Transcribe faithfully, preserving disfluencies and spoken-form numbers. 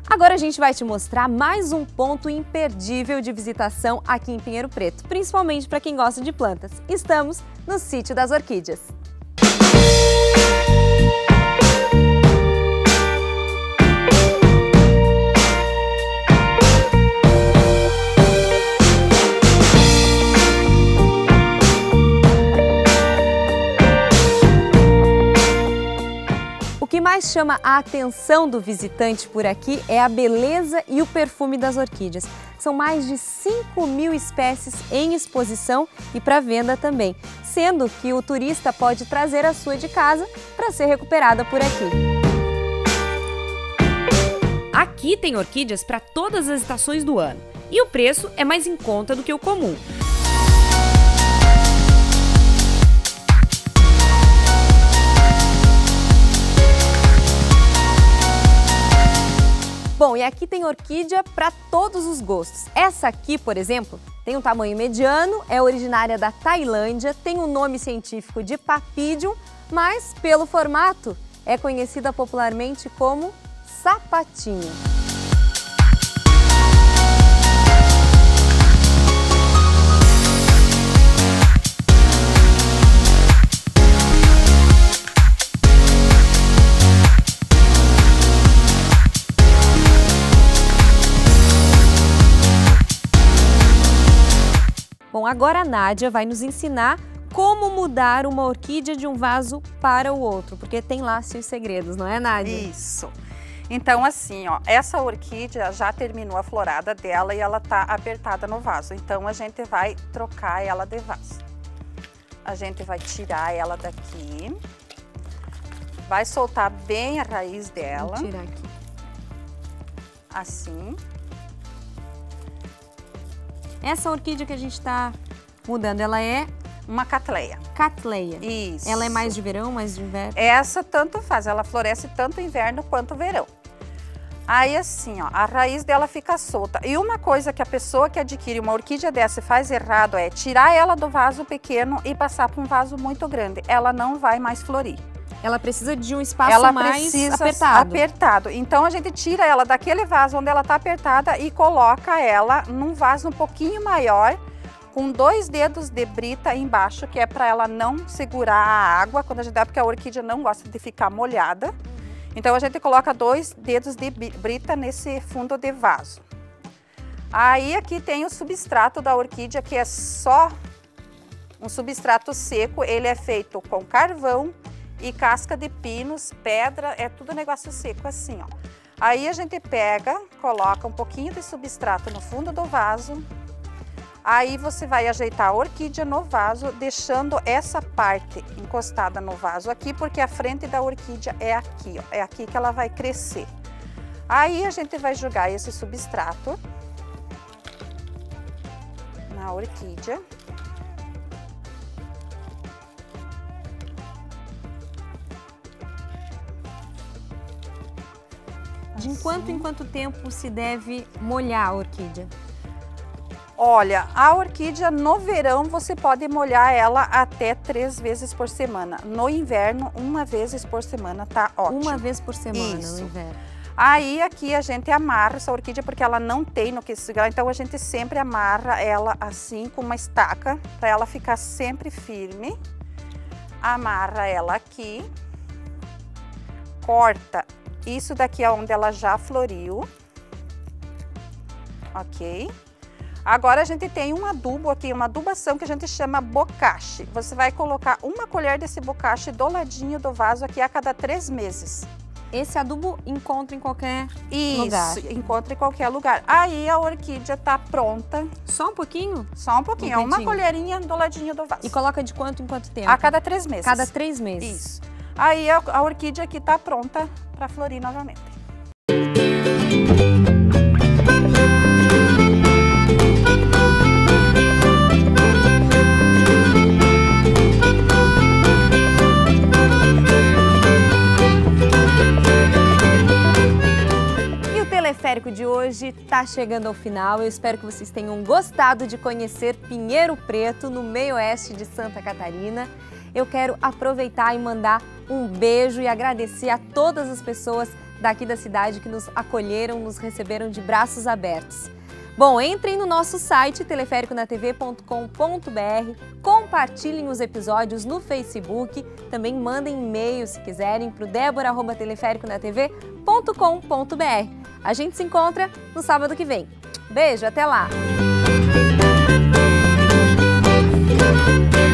Agora a gente vai te mostrar mais um ponto imperdível de visitação aqui em Pinheiro Preto, principalmente para quem gosta de plantas. Estamos no Sítio das Orquídeas. O que mais chama a atenção do visitante por aqui é a beleza e o perfume das orquídeas. São mais de cinco mil espécies em exposição e para venda também, sendo que o turista pode trazer a sua de casa para ser recuperada por aqui. Aqui tem orquídeas para todas as estações do ano e o preço é mais em conta do que o comum. Bom, e aqui tem orquídea para todos os gostos. Essa aqui, por exemplo, tem um tamanho mediano, é originária da Tailândia, tem o nome científico de Papydium, mas pelo formato é conhecida popularmente como sapatinho. Bom, agora a Nádia vai nos ensinar como mudar uma orquídea de um vaso para o outro, porque tem lá seus segredos, não é, Nádia? Isso. Então, assim, ó, essa orquídea já terminou a florada dela e ela tá apertada no vaso. Então, a gente vai trocar ela de vaso. A gente vai tirar ela daqui, vai soltar bem a raiz dela. Vou tirar aqui. Assim. Essa orquídea que a gente está mudando, ela é uma catleia. Catleia. Isso. Ela é mais de verão, mais de inverno? Essa tanto faz, ela floresce tanto inverno quanto verão. Aí assim, ó, a raiz dela fica solta. E uma coisa que a pessoa que adquire uma orquídea dessa faz errado é tirar ela do vaso pequeno e passar para um vaso muito grande. Ela não vai mais florir. Ela precisa de um espaço ela mais precisa apertado. apertado. Então a gente tira ela daquele vaso onde ela está apertada e coloca ela num vaso um pouquinho maior, com dois dedos de brita embaixo, que é para ela não segurar a água quando a gente dá, porque a orquídea não gosta de ficar molhada. Então a gente coloca dois dedos de brita nesse fundo de vaso. Aí aqui tem o substrato da orquídea, que é só um substrato seco. Ele é feito com carvão e casca de pinos, pedra, é tudo negócio seco assim, ó. Aí a gente pega, coloca um pouquinho de substrato no fundo do vaso. Aí você vai ajeitar a orquídea no vaso, deixando essa parte encostada no vaso aqui, porque a frente da orquídea é aqui, ó. É aqui que ela vai crescer. Aí a gente vai jogar esse substrato na orquídea. De em quanto em quanto tempo se deve molhar a orquídea? Olha, a orquídea no verão você pode molhar ela até três vezes por semana. No inverno, uma vez por semana tá ótimo. Uma vez por semana. Isso. No inverno. Aí aqui a gente amarra essa orquídea porque ela não tem no que segurar, então a gente sempre amarra ela assim com uma estaca para ela ficar sempre firme. Amarra ela aqui, corta. Isso daqui é onde ela já floriu, ok? Agora a gente tem um adubo aqui, uma adubação que a gente chama bocache. Você vai colocar uma colher desse bocache do ladinho do vaso aqui a cada três meses. Esse adubo encontra em qualquer Isso, lugar? Isso, encontra em qualquer lugar. Aí a orquídea tá pronta. Só um pouquinho? Só um pouquinho, um uma colherinha do ladinho do vaso. E coloca de quanto em quanto tempo? A cada três meses. Cada três meses. Isso. Aí a, a orquídea aqui tá pronta para florir novamente. E o teleférico de hoje está chegando ao final. Eu espero que vocês tenham gostado de conhecer Pinheiro Preto, no meio oeste de Santa Catarina. Eu quero aproveitar e mandar um beijo e agradecer a todas as pessoas daqui da cidade que nos acolheram, nos receberam de braços abertos. Bom, entrem no nosso site teleférico na t v ponto com ponto b r, compartilhem os episódios no Facebook, também mandem e-mail se quiserem para o débora arroba teleférico na t v ponto com ponto b r. A gente se encontra no sábado que vem. Beijo, até lá!